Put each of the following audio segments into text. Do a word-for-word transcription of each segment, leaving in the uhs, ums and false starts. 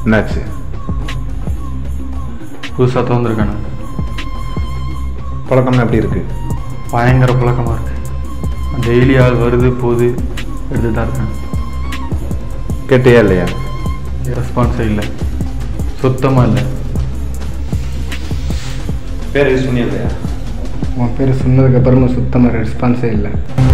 என்னாச்சு? புதுசாக திறந்துருக்கானு. பழக்கம்னா எப்படி இருக்கு? பயங்கர பழக்கமாக இருக்கு. டெய்லி ஆள் வருது போகுது எடுத்து தான் இருக்கேன். கேட்டியா இல்லையா? ரெஸ்பான்ஸே இல்லை, சுத்தமாக இல்லை. பேர் யூஸ் பண்ணியா இல்லையா? உன் பேர் சொன்னதுக்கப்புறமா சுத்தமாக ரெஸ்பான்ஸே இல்லை.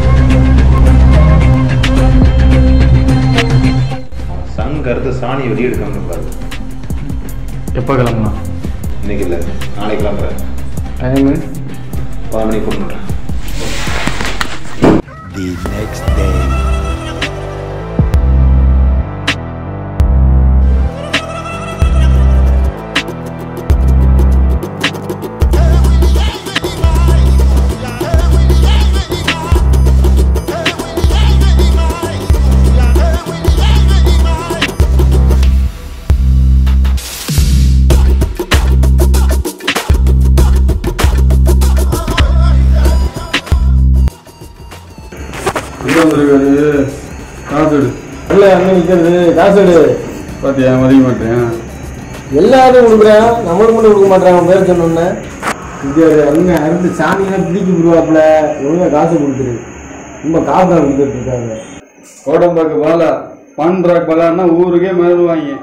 சன் கருத்து சாணி வெளியே எடுக்காமல் பாரு. எப்போ கிளம்பலாம்? இன்னைக்கு இல்லை, நாளைக்கு கிளம்புறேன். டைமு பத்து மணிக்கு ஃபோன் பண்ணுறேன். The next day. காசு எடு. இல்லை அங்கே நிற்கிறது காசு எடு. பார்த்தியா மதிக்க மாட்டேன். எல்லாரும் கொடுக்குறேன், நம்மளுக்கு மட்டும் கொடுக்க மாட்டேன். அவன் பேர் சொன்னோன்னே இது அங்கே அருந்து சாணியெல்லாம் பிடிக்க விடுவாப்புல. ஒழுங்காக காசு கொடுத்துரு. ரொம்ப காசு தான் கொடுத்துட்டு இருக்காங்க. கோடம்பாக்கு பாலா பான்றாக் பாலான்னா ஊருக்கே மறுவாங்க.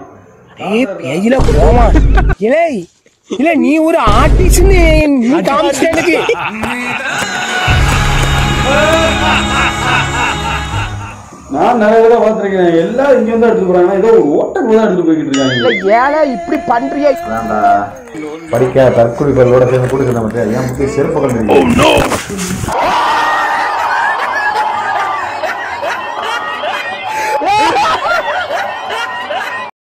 இல்ல நீ ஒரு ஆர்டிஸ்ட் நீ காமிச்சிட்டு நான் நிறைய தடவை பார்த்துருக்கேன். எல்லாம் இங்க வந்து எடுத்துட்டு போறாங்க. ஏதோ ஒரு ஓட்டக்குள்ள தான் எடுத்துட்டு போய்கிட்டு இருக்காங்க. ஏழை இப்படி பண்றியா? படிக்க தற்கொலை பல்லோட சேர்ந்து கொடுக்குற நமக்கு ஏன் முக்கிய செருப்புகள்